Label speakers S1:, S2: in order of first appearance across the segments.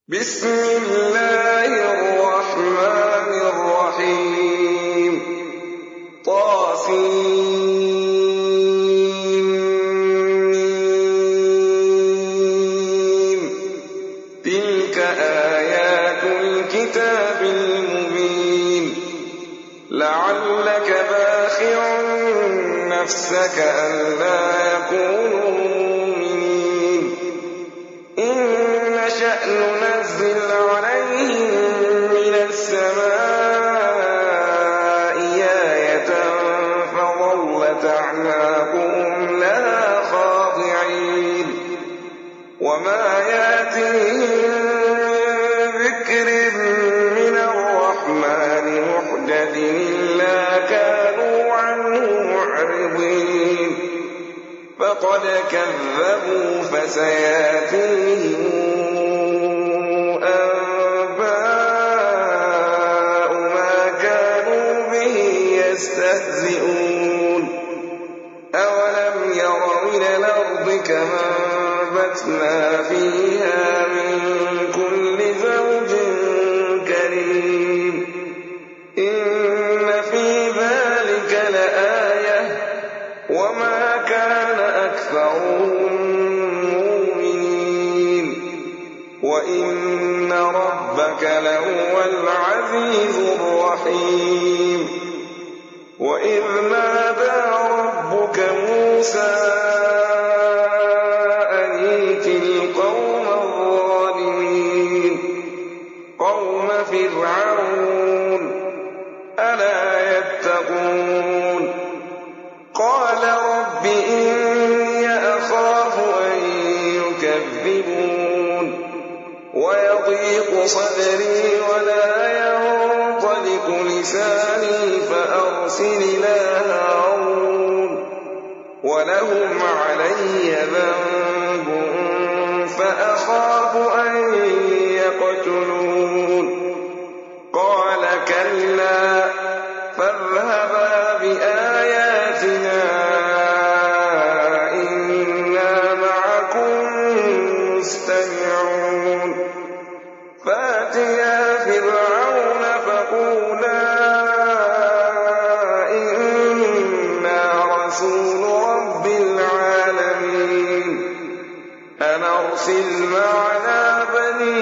S1: بسم الله الرحمن الرحيم طاسيم تلك آيات الكتاب المبين لعلك باخع نفسك ألا يكونوا مؤمنين إن نشأ ننزل عليهم من السماء آية فظلت أعناقهم لها خاضعين وما يأتيهم من ذكر من الرحمن محدث إلا كانوا عنه معرضين فقد كذبوا فسيأتيهم أنباء ما كانوا به يستهزئون أولم يروا إلى الأرض كما أنبتنا فيها من كل زوج كريم إن في ذلك لآية وما كان أكثرهم مؤمنين وإن ربك لهو العزيز الرحيم وإذ نادى ربك موسى أن ائت القوم الظالمين قوم فرعون ألا يتقون قال رب إني أخاف أن يكذبون ويضيق صدري ولا ينطلق لساني فأرسل إلى هارون ولهم علي ذنب فأخاف أن يقتلون قال كلا فاذهبا بآياتنا إنا معكم مستمعون فأتيا فرعون فقولا إنا رسول رب العالمين أن أرسل معنا بني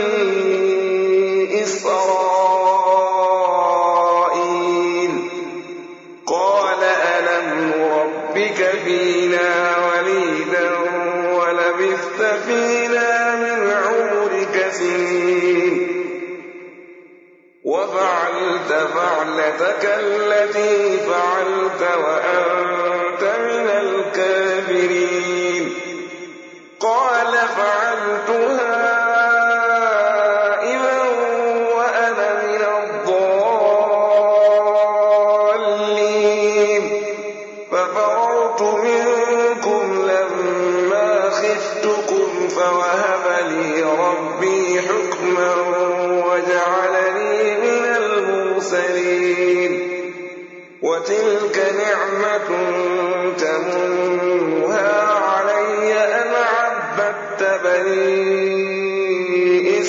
S1: إسرائيل قال ألم نربك فينا وليدا ولبثت فينا من عمرك سنين وفعلت فعلتك التي فعلت وأنت من الكافرين قال فعلتها إذا وأنا من الضالين ففررت منكم لما خفتكم فوهب لي ربي حكما وجعلني من المرسلين وتلك نعمة تمنها علي أن عبدت بني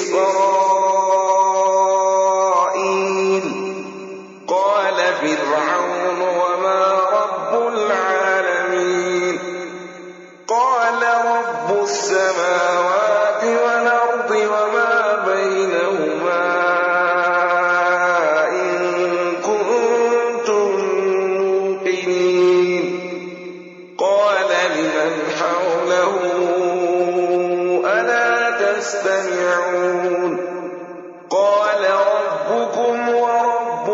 S1: إسرائيل قال فرعون وما رب العالمين قال رب السماوات والأرض وما بينهما إن كنتم موقنين قال لمن حوله ألا تستمعون قال ربكم ورب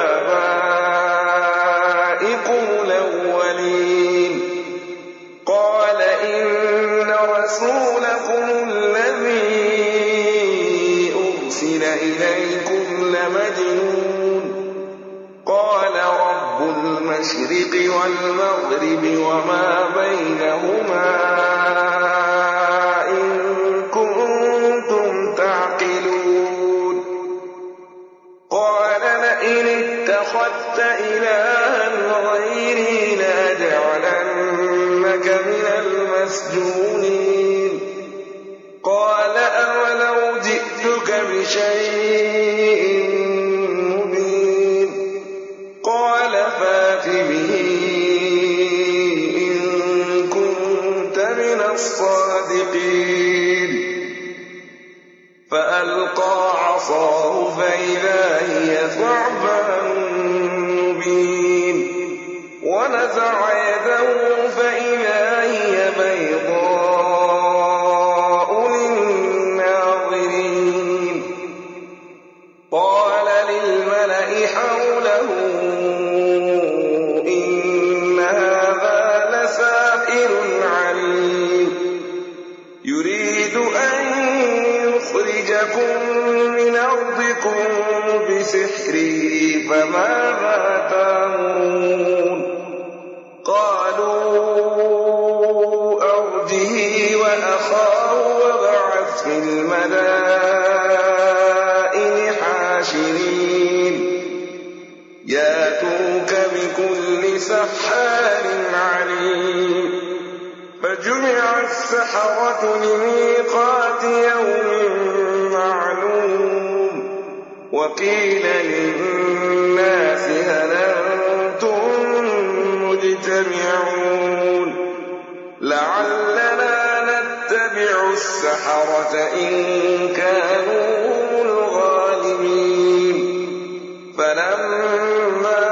S1: آبائكم الأولين قال إن رسولكم الذي أرسل إليكم لمجنون قال رب المشرق والمغرب وما بينهما إن كنتم تعقلون قال لئن اتخذت إلها غيري لأجعلنك من المسجونين قال أولو جئتك بشيء مبين قال فات به إن كنت من الصادقين فألقى عصاه فإذا هي ثعبان مبين ونزع يده فإذا هي بيضاء للناظرين قال للملأ حوله إن هذا لساحر عليم يريد أن يخرجكم من أرضكم بسحره فماذا تأمرون قالوا أرجه وأخاه وابعث في المدائن حاشرين ياتوك بكل سحار عليم فجمع السحرة لميقات يوم معلوم وقيل للناس هل أنتم مجتمعون لعلنا نتبع السحرة إن كانوا هم الغالبين فلما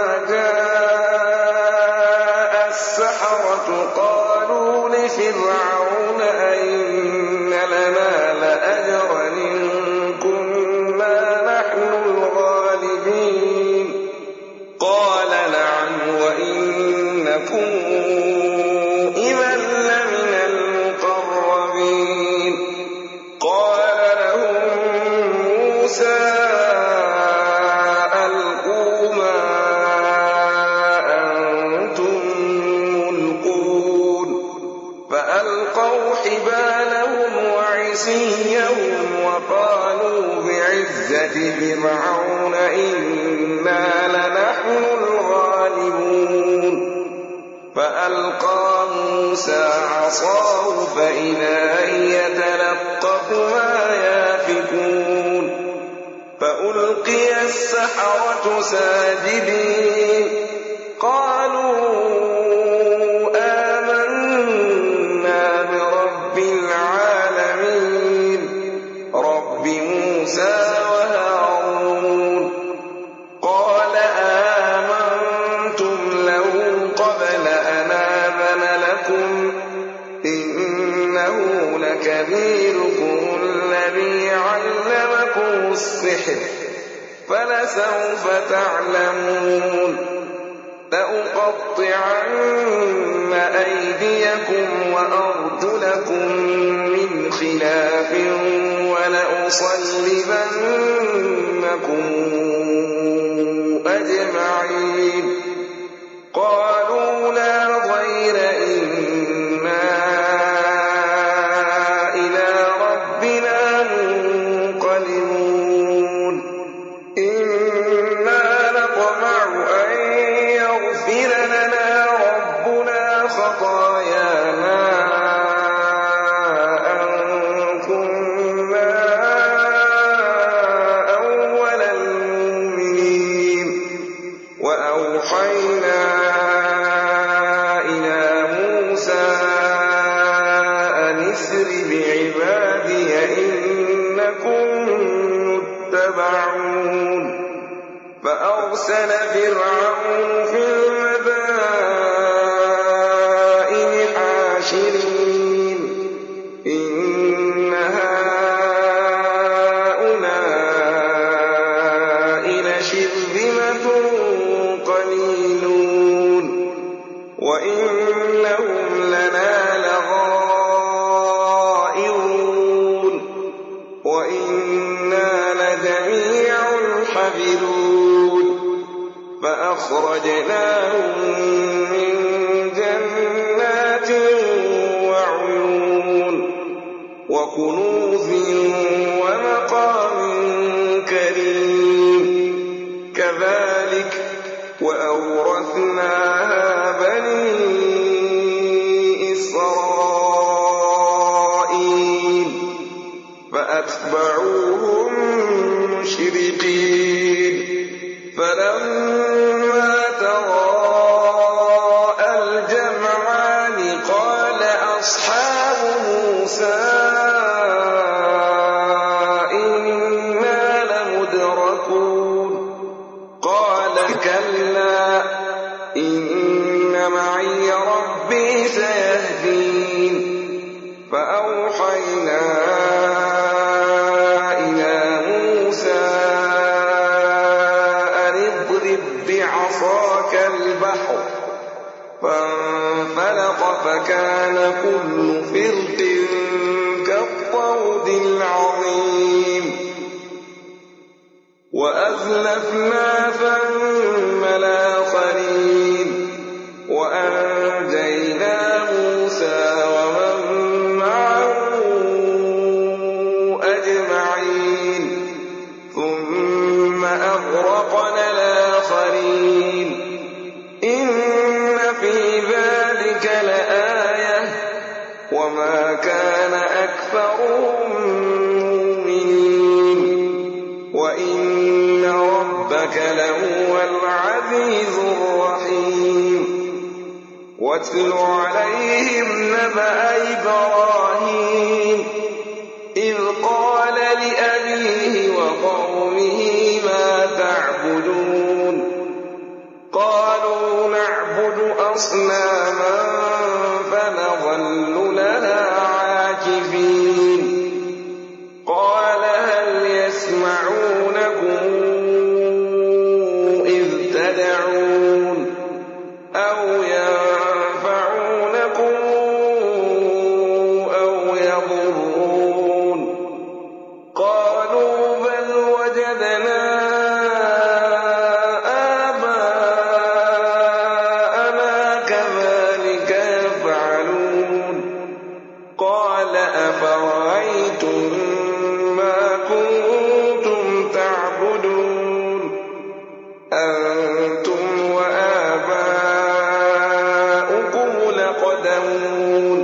S1: جاء السحرة قالوا لفرعون أئن لنا لأجرا إن كنا نحن الغالبين قال نعم وإنكم إذا لمن المقربين قال لهم موسى ألقوا ما أنتم ملقون فألقوا حبالهم وعصيهم وقالوا بعزة فرعون إنا لنحن الغالبون فألقى موسى عصاه فإذا هي تلقف ما يافكون فألقي السحرة ساجدين قالوا آمنا برب العالمين رب موسى وهارون قال آمنتم له قبل أن آذن لكم إنه لكبيركم الذي علمكم السحر فلسوف تعلمون لأقطعن أيديكم وأرجلكم من خلاف ولأصلبنكم أجمعين قالوا لا ضير إنا إلى ربنا منقلبون إنا نطمع أن يغفر لنا ربنا خطايانا أن كنا أول المؤمنين وأوحينا إلى موسى أن اسر بعبادي إنكم متبعون فأرسل فرعون في المدائن حاشرين إن هؤلاء لشرذمة قليلون وإنهم لنا لغائظون وإنا لجميع حذرون فأخرجناهم من جنات وعيون وكنوز ومقام كريم كذلك وأورثناها بني إسرائيل فأتبعوهم المشرقين فلما تراءى الجمعان قال أصحاب موسى إنا لمدركون قال كلا إن معي ربي سيهدين فأوحينا إلى موسى أن اضرب بعصاك البحر فانفلق فكان كل فرق كالطود العظيم وأزلفنا ثم الآخرين وأنجينا موسى ومن معه أجمعين ثم أغرقنا الآخرين إن في ذلك لآية وما كان أكثرهم مؤمنين وإن ربك لهو العزيز الرحيم واتل عليهم نبأ إبراهيم إذ قال لأبيه وقومه ما تعبدون قالوا نعبد أصناما فنظل لها عاكفين قال هل يسمعونكم إذ تدعون أو ينفعونكم أو يضرون قالوا بل وجدنا آباءنا كذلك يفعلون قال أفرأيتم ما كنتم تعبدون أنتم وآباؤكم الأقدمون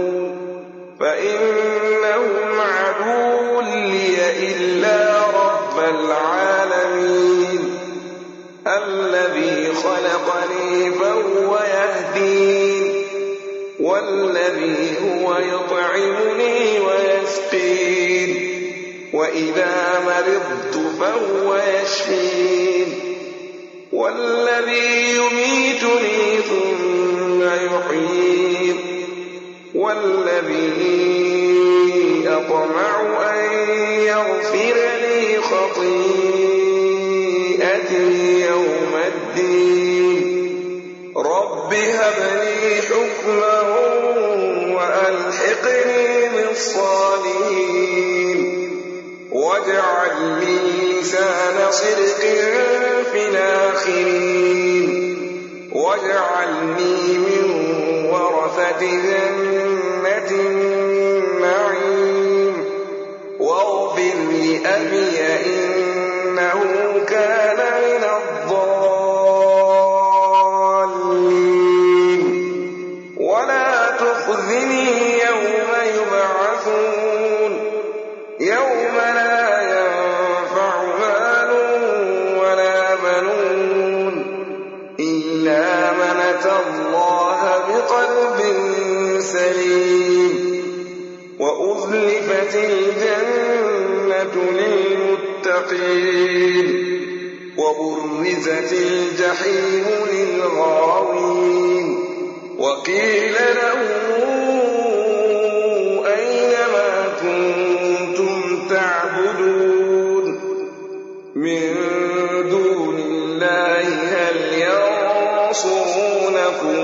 S1: فإنهم عدو لي إلا رب العالمين الذي خلقني فهو يهدين والذي هو يطعمني ويسقين وإذا مرضت فهو يشفين والذي يميتني ثم يحيين والذي أطمع أن يغفر لي خطيئتي يوم الدين رب هب لي حكما وألحقني بالصالحين واجعل لي لسان صدق في الآخرين واجعلني من ورثة جنة النعيم واغفر لأبي إنه كان من الضالين ولا تخزني يوم يبعثون يوم لا ينفع مال ولا بنون إلا من أتى الله بقلب سليم وأزلفت الجنة للمتقين وبرزت الجحيم للغاوين وقيل لهم أين ما كنتم تعبدون من دون الله هل ينصرونكم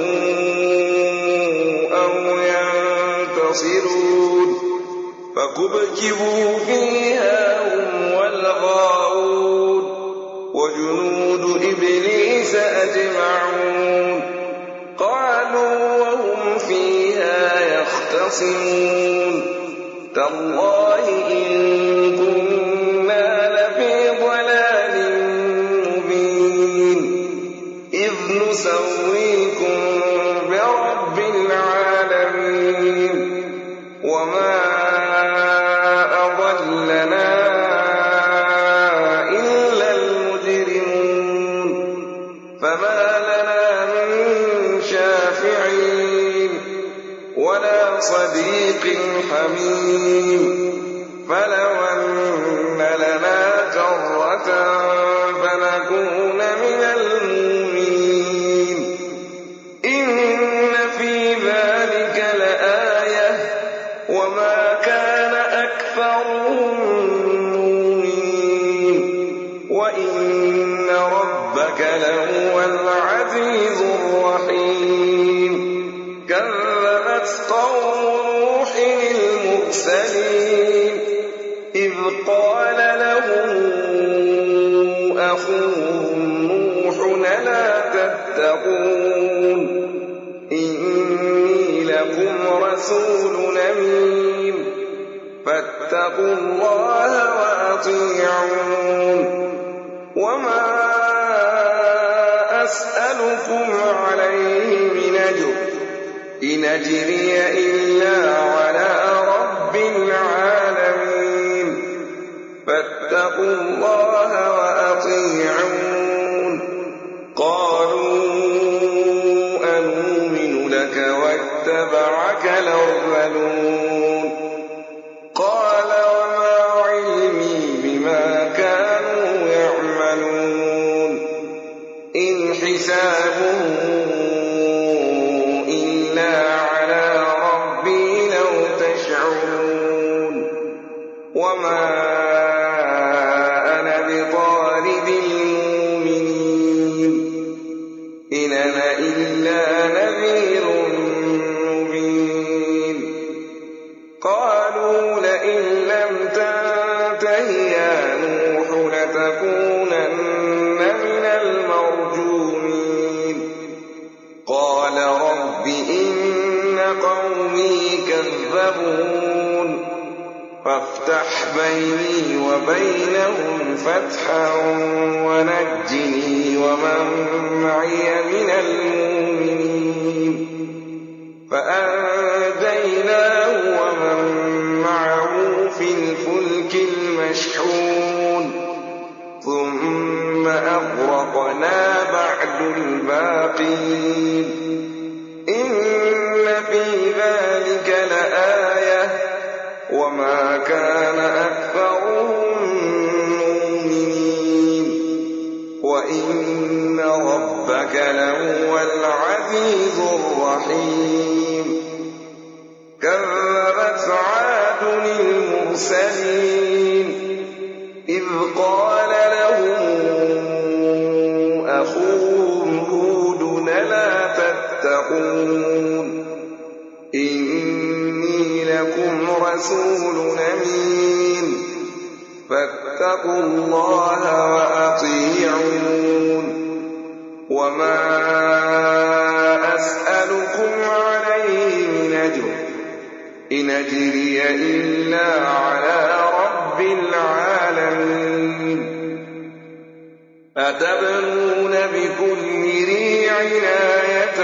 S1: أو ينتصرون فكبكبوا فيها هم والغاوون وجنود إبليس أجمعون قالوا وهم فيها يختصمون تالله إن كنا لفي ضلال مبين إذ نسويكم برب العالمين وما أضلنا إلا لنا كرة فنكون من المؤمنين إن في ذلك لآية وما كان أكثرهم مؤمنين وإن ربك لهو العزيز الرحيم كذبت قوم نوح المرسلين إذ قال لهم أخوهم نوح لا تتقون إني لكم رسول أمين فاتقوا الله وأطيعون وما أسألكم عليه من أجر إن أجري إلا على رب العالمين فاتقوا الله وأطيعون قالوا أنؤمن لك واتبعك الأرذلون قال وما علمي بما كانوا يعملون إن حسابهم إلا على ربي لو تشعرون وما أنا بطارد المؤمنين إن أنا إلا نذير مبين قالوا لئن لم تنته يا نوح لتكونن من المرجومين قال رب إن قومي كذبون فافتح بيني وبينهم فتحا ونجني ومن معي من المؤمنين فأنجيناه ومن معه في الفلك المشحون ثم أغرقنا بعد الباقين إن في ذلك لآية وما كان أكثرهم مؤمنين وإن ربك لهو العزيز الرحيم كذبت عاد المرسلين إذ قال لهم أخوهم هود لا تتقون إني لكم رسول أمين فاتقوا الله وأطيعون وما أسألكم عليه من أجر إن أجري إلا على رب العالمين أتبنون بكل ريع آية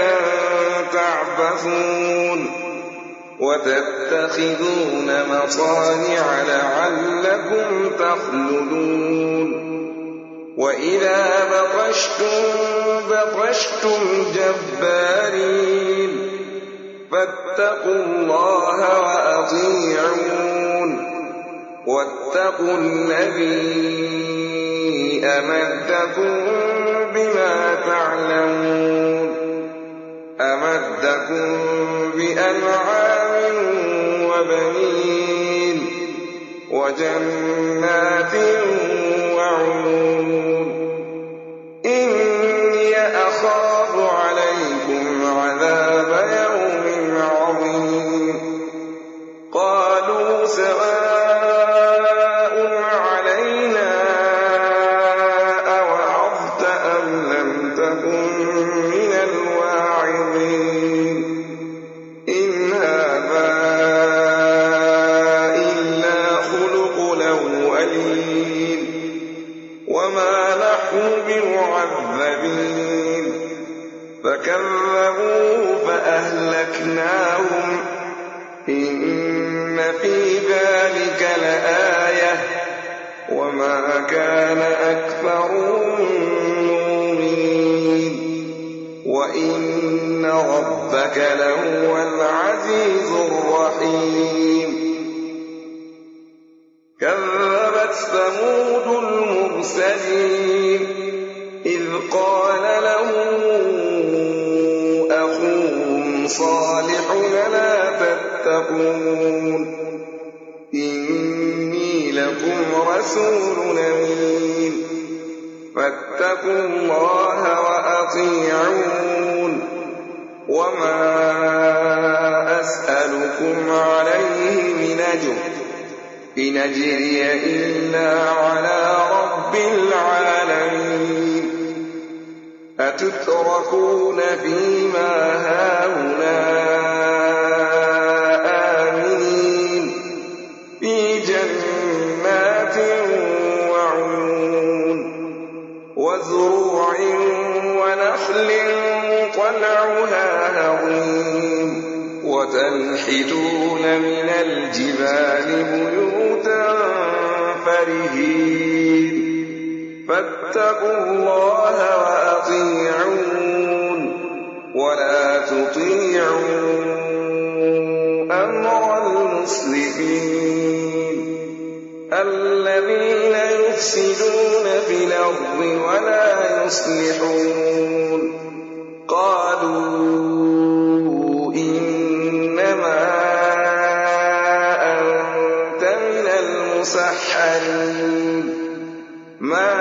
S1: تعبثون وتتخذون مصانع لعلكم تخلدون وإذا بطشتم جبارين فاتقوا الله وأطيعون واتقوا الذي أمدكم بما تعلمون أمدكم بأنعام وبنين وجنات وعيون إني أخاف عليكم عذاب يوم عظيم قالوا سواء علينا أوعظت أم لم تكن من الواعظين إن هذا إلا خلق الأولين وما نحن بمعذبين فكذبوه فأهلكناهم إن في ذلك لآية وما كان أكثرهم مؤمنين وإن ربك لهو العزيز الرحيم كذبت كذبت ثمود المرسلين إذ قال لهم أخوهم صالح لا تتقون إني لكم رسول أمين فاتقوا الله وأطيعون وما أسألكم عليه من أجر إن أجري إلا على رب العالمين أتتركون فيما هاهنا آمنين في جنات وعيون وزروع ونخل طلعها هضيم وتنحتون من الجبال بيوتا فرهين فاتقوا الله وأطيعون ولا تطيعوا أمر المسرفين الذين يفسدون في الأرض ولا يصلحون قالوا إنما أنت من المسحرين ما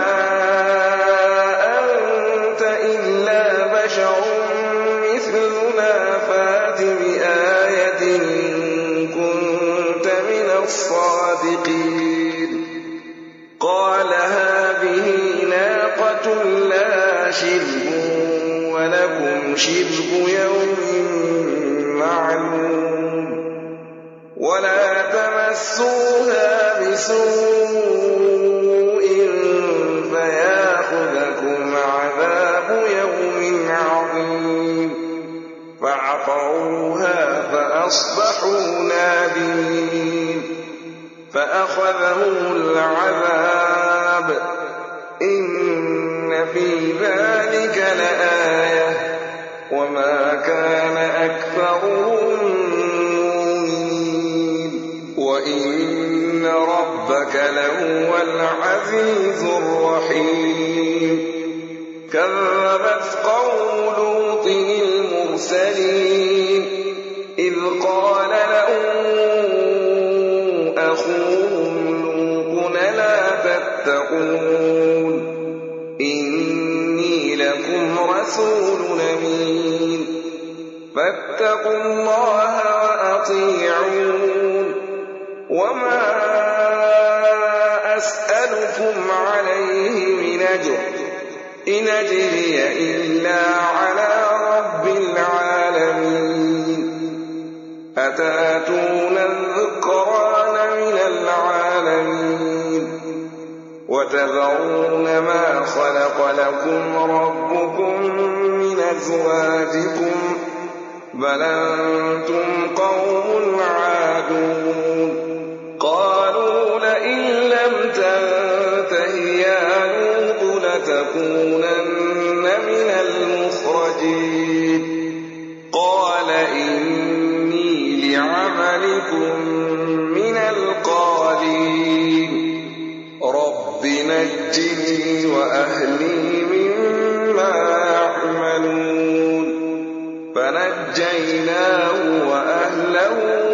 S1: أنت إلا بشر مثلنا فات بآية إن كنت من الصادقين قال هذه ناقة لها شرب ولكم شرب يوم معلوم ولا تمسوها بسوء فياخذكم عذاب يوم عظيم فعقروها فأصبحوا نادمين فأخذهم العذاب إن في ذلك لآية وما كان أكثرهم مؤمنين وإن ربك لهو العزيز الرحيم كذبت قوم لوط المرسلين إذ قال لهم أخوهم لوط لا تتقون إني لكم رسول أمين فاتقوا الله وأطيعون وما أسألكم عليه من أجر إن أجري إلا على رب العالمين أتاتون الذكران من العالمين وتذرون ما خلق لكم ربكم من أزواجكم بل أنتم قوم عادون قالوا لئن لم تنته يا لوط لتكونن من المخرجين قال إني لعملكم من القالين رب نجني وأهلي مما يعملون فنجيناه وأهله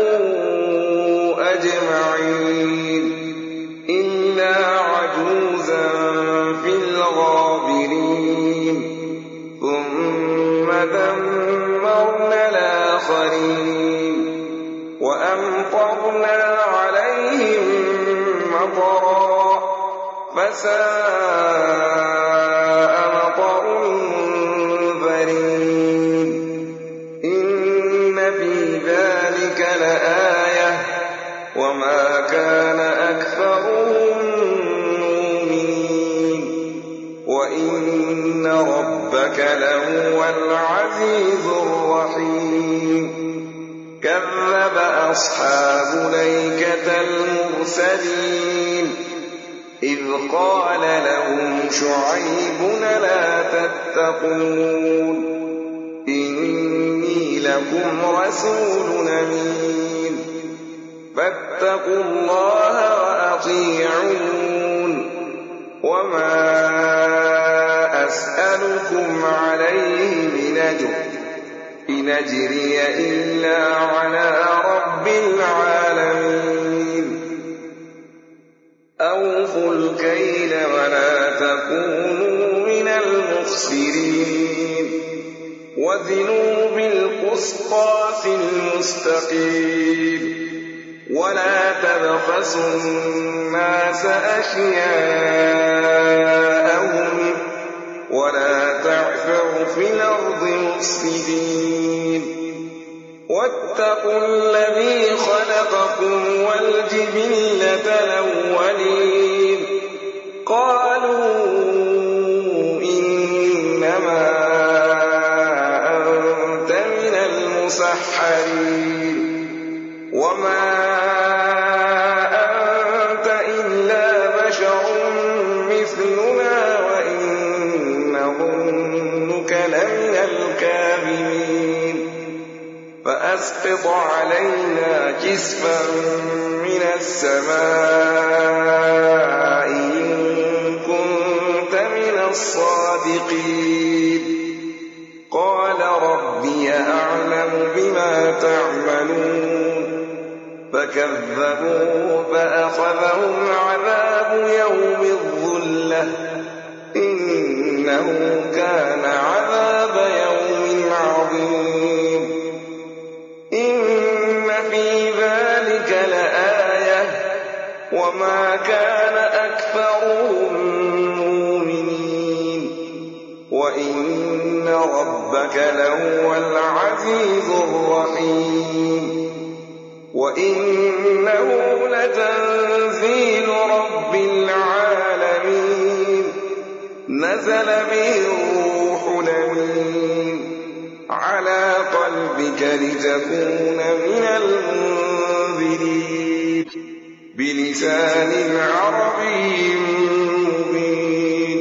S1: أجمعين إلا عجوزا في الغابرين ثم دمرنا الآخرين وأمطرنا عليهم مطرا فساء مطر المنذرين إن في ذلك لآية وما كان أكثرهم مؤمنين وإن ربك لهو العزيز الرحيم كذب أصحاب الأيكة المرسلين إذ قال لهم شعيب لا تتقون إني لكم رسول أمين فاتقوا الله وأطيعون وما أسألكم عليه من أجر إن أجري إلا على رب العالمين أوفوا الكيل ولا تكونوا من المخسرين وزنوا بالقسطاس المستقيم ولا تبخسوا الناس أشياءهم ولا تعثوا في الأرض مفسدين واتقوا الذي خلقكم والجبلة الأولين قالوا إنما أنت من المسحرين وما أنت إلا بشر مثلنا وإن نظنك لمن الكاذبين فأسقط علينا كسفا من السماء إن كنت من الصادقين قال ربي أعلم بما تعملون فكذبوه فأخذهم عذاب يوم الظلة إنه كان عذاب يوم عظيم إن في ذلك لآية وما كان أكثرهم مؤمنين وإن ربك لهو العزيز الرحيم وإنه لتنزيل رب العالمين نزل به الروح الأمين على قلبك لتكون من المنذرين بلسان عربي مبين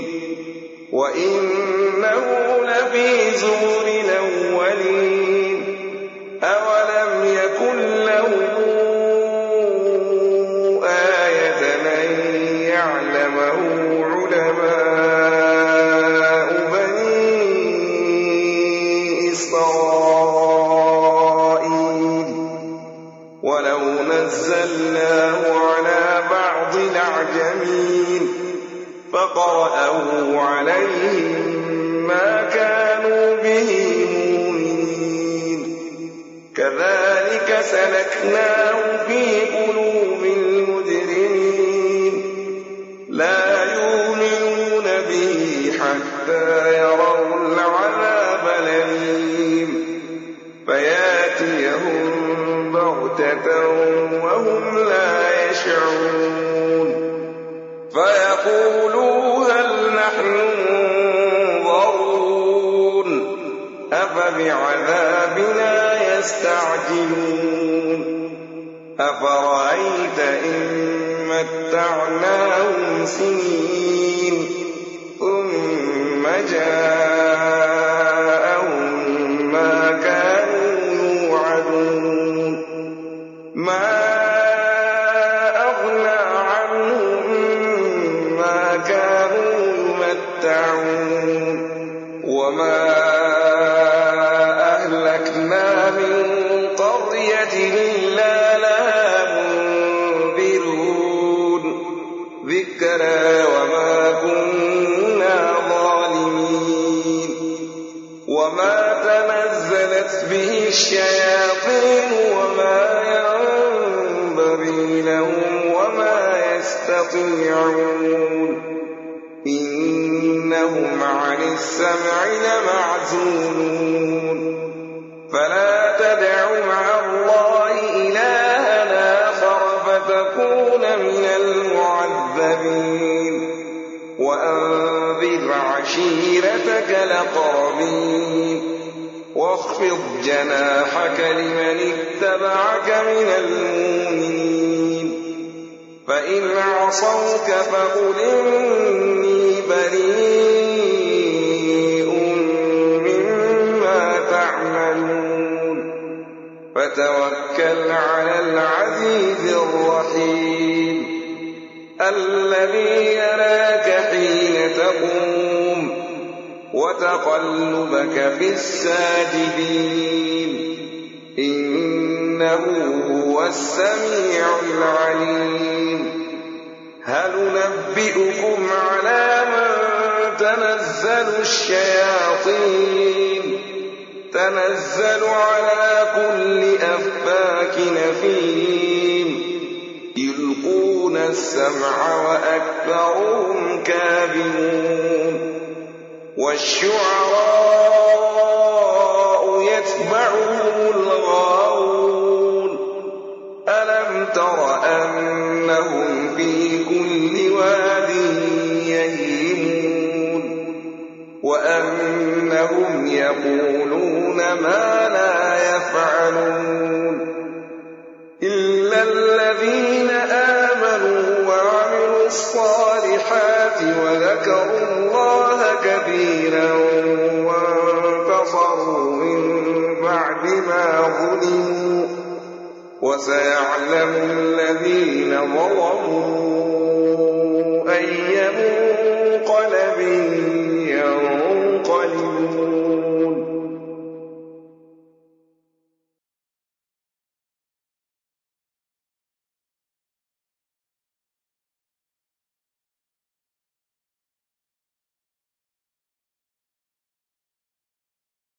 S1: وإنه لفي زبر الأولين أولم يكن له آية أن يعلمه علماء بني إسرائيل ولو نزلناه على بعض الأعجمين فقرأه عليهم ما كانوا به مؤمنين كذلك سلكناه في قلوب المجرمين لا يؤمنون به حتى يروا العذاب الأليم فياتيهم بغتة وهم لا يشعرون فيقولوا هل نحن منظرون أفبعذابنا يستعجلون أفرأيت إن متعناهم سنين ثم جاءهم ما كانوا يوعدون ما أغنى عنهم ما كانوا يمتعون وما أهلكنا من قرية إلا لها منذرون ذكرى وما كنا ظالمين وما تنزلت به الشياطين وما ينبغي لهم وما يستطيعون إنهم عن السمع لمعزولون فلا تدع مع الله إلها آخر فتكون من المعذبين وأنذر عشيرتك الأقربين واخفض جناحك لمن اتبعك من المؤمنين فإن عصوك فقل إني بريء مما تعملون فتوكل على العزيز الرحيم الذي يراك حين يقوم وتقلبك في الساجدين إنه هو السميع العليم هل ننبئكم على من تنزل الشياطين تنزل على كل أفاك نثيم يلقون السمع وأكثرهم كاذبون والشعراء يتبعهم الغاوون ألم تر أنهم في كل واد يهيمون وأنهم يقولون ما لا يفعلون إلا الذين آمنوا وعملوا الصالحات وذكروا الله كثيرا وانتصروا من بعد ما ظلموا وسيعلم الذين ظلموا أي